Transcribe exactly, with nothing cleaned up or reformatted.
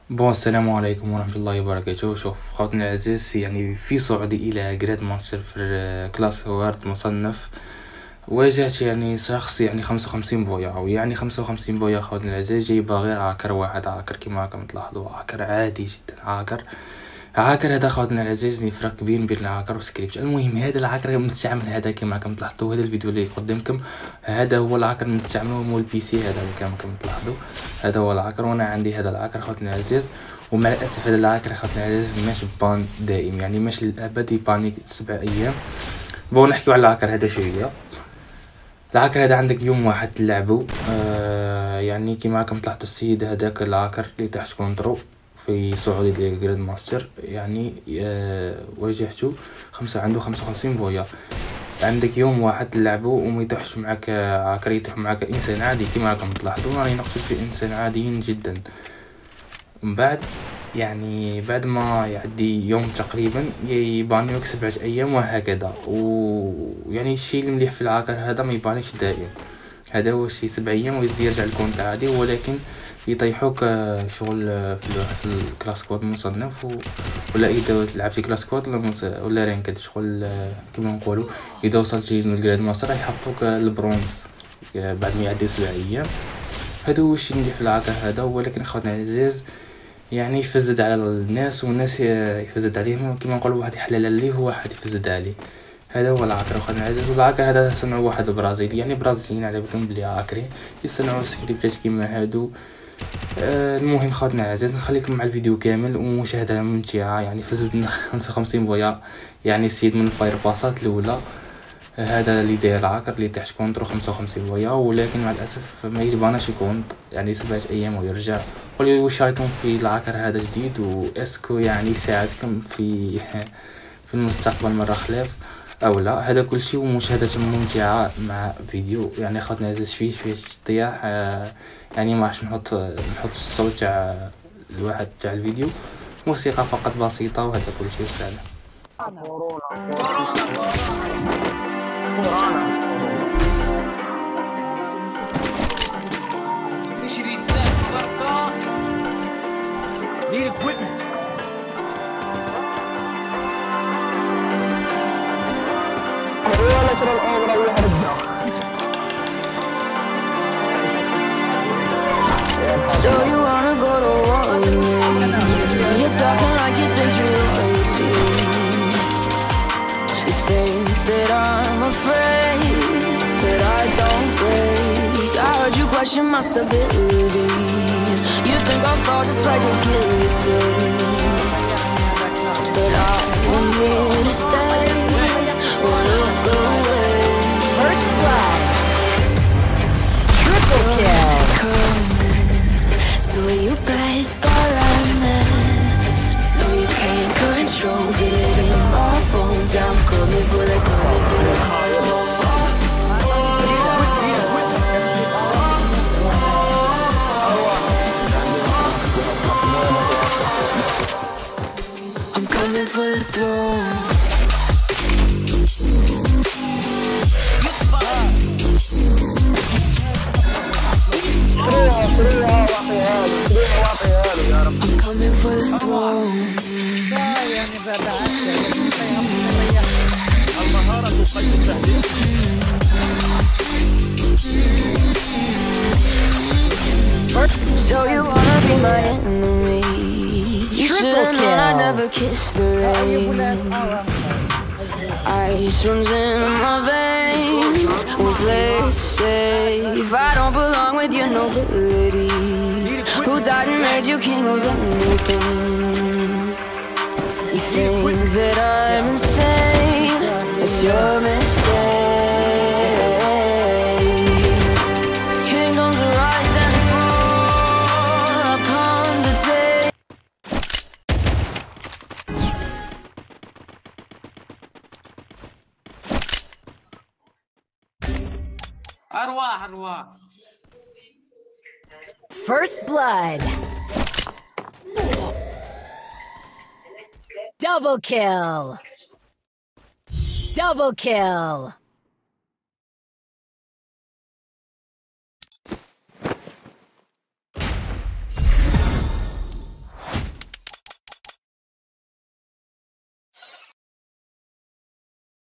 بون السلام عليكم ورحمة الله وبركاته. شوف خوتنا العزيز، يعني في صعودي إلى جراد ماستر في كلاس وورد مصنف واجهت يعني شخص يعني خمسة وخمسين بويا، أو يعني خمسة وخمسين بويا خوتنا العزيز. جايبة غير عاكر واحد، عاكر كيما راكم تلاحظوا، عاكر عادي جدا. عاكر عاكر هذا خوتنا العزيز فرق كبير بين العاكر والسكريبت. المهم هذا العاكر المستعمل هذا كيما راكم تلاحظوا، هذا الفيديو اللي قدامكم هذا هو العاكر المستعمل مول البي سي هذا اللي كما راكم تلاحظوا. هذا هو العاكر، وانا عندي هذا العاكر خوتنا العزيز. ومع الاسف هذا العاكر خوتنا العزيز ماش بان دائم، يعني ماش للابد يباني سبع ايام. بون نحكيو على العاكر هذا شويه. العاكر هذا عندك يوم واحد تلعبو، آه يعني كيما راكم تلاحظوا السيد هذاك العاكر اللي تحت كونترو في صعودي ديال جراد ماستر، يعني آه واجهته خمسة عنده خمسة وخمسين بويا. عندك يوم واحد تلعبو وما يطيحش معك عاكر، يطيح معك انسان عادي كيما راكم تلاحظوا. راني نقصد في انسان عاديين جدا. من بعد يعني بعد ما يعدي يوم تقريبا يبانيوك سبعة ايام وهكذا. ويعني الشيء المليح في العاكر هذا ما يبانيكش دائم، هذا هو الشيء. سبع ايام ويزيد يرجع الكونت عادي، ولكن يطيحوك شغل في الكلاس كود مصنف، ولا اذا تلعب في كلاس كود ولا رانكد شغل كما نقولوا. اذا وصلت للجراد ماستر يحطوك البرونز بعد ما يعدي سبع ايام. هذا هو الشيء اللي في العاكر هذا. ولكن خوتنا العزيز يعني يفزد على الناس والناس يفزد عليهم، كما نقولوا واحد يحلل عليه وواحد يفزد عليه. هذا هو العاكر خوتنا العزيز. والعاكر هذا صنعوا واحد برازيلي، يعني برازيليين على بالهم بلي عاكرين يصنعوا سكريبتات كيما هادو. آه المهم خوتنا العزيز نخليكم مع الفيديو كامل ومشاهدة ممتعة. يعني فزدنا خمسة وخمسين بويا، يعني السيد من الفاير باسات الاولى. هذا اللي داير العاكر اللي تحت كونترو خمسة وخمسين بويا، ولكن مع الاسف ما يجباناش يكون يعني سبعة ايام ويرجع. قولوا واش رايكم في العاكر هذا جديد، واسكو يعني يساعدكم في في المستقبل مرة خلاف او لا. هذا كل شيء ومشاهدة ممتعة مع فيديو. يعني خاطنا عزيز شويه شويه طياح، يعني ما راح نحط نحط الصوت تاع الواحد تاع الفيديو، موسيقى فقط بسيطة، وهذا كل شيء سهل. Need equipment. So you wanna go to war with me? You're talking like you think you're royalty. You think that I'm afraid, but I don't break. I heard you question my stability. You think I'll fall just like a guillotine, but I'm here to stay. Won't look away. First blood. Triple kill. So you better start running. No, you can't control it in my bones. I'm coming for the, coming for the I'm coming for the throne. I'm coming for the throne. So you wanna be my enemy? You should've known I never kissed the rain. Ice runs in my veins. Won't play safe. I don't belong with your nobility. Who died and made you king of anything? You think that I'm insane? It's your mistake. Kingdoms rise and fall. I've come to take. أرواح أرواح. First blood. Double kill. Double kill.